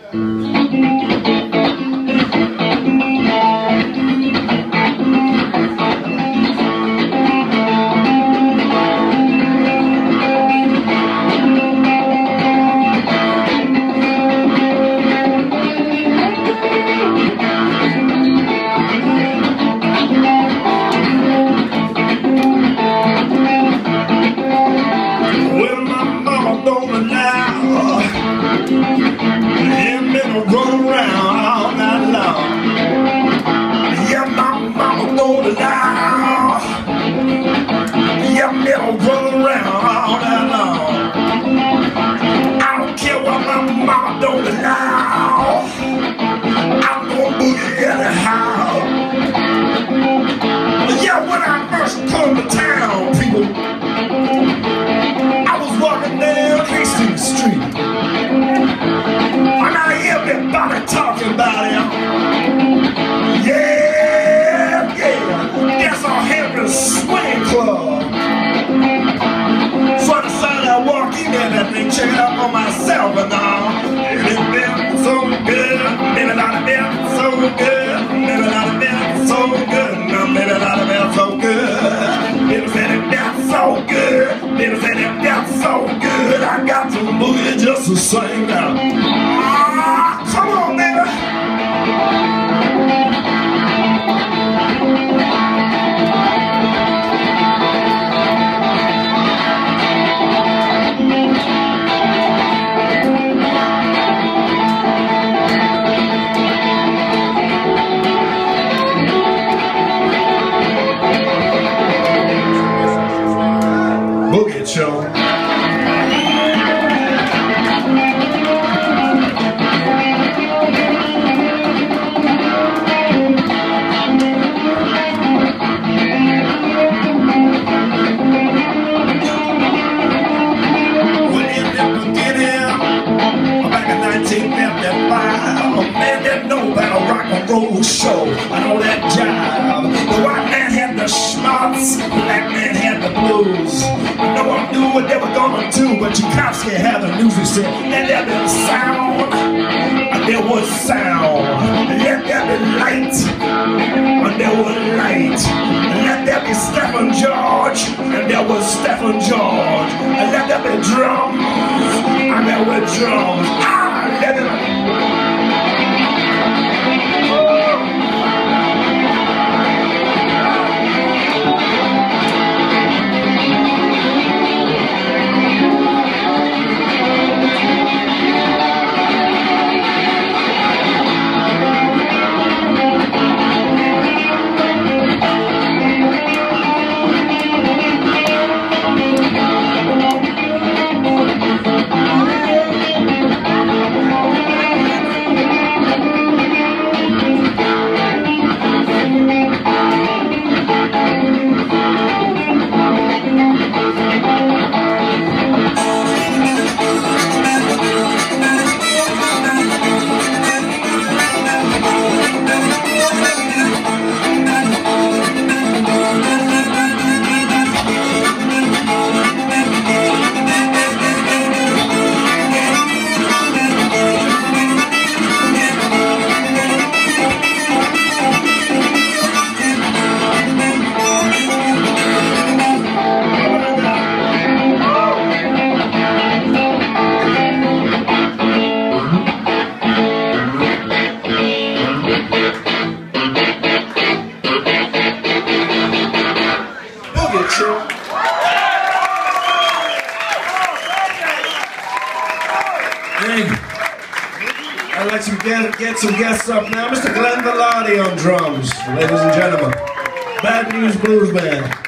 Check it out for myself and now it been so good, maybe not a bit so good, maybe not a bit so good, no, maybe not a bit so good. Maybe said it been so good, maybe said it been so good. I got to boogie just to sing now. Ah, come on, baby. Boogie Show. Show, I know that jive. The white man had the schmaltz, the black man had the blues. No one knew what they were gonna do, but Tchaikovsky had the news. He said, let there be sound, there was sound. Let there be light, there was light. Let there be Stephen George, and there was Stephen George. And let there be drums, and there were drums. Ah, let there I'd like to get some guests up now. Mr. Glenn Velarde on drums, ladies and gentlemen. Bad News Blues Band.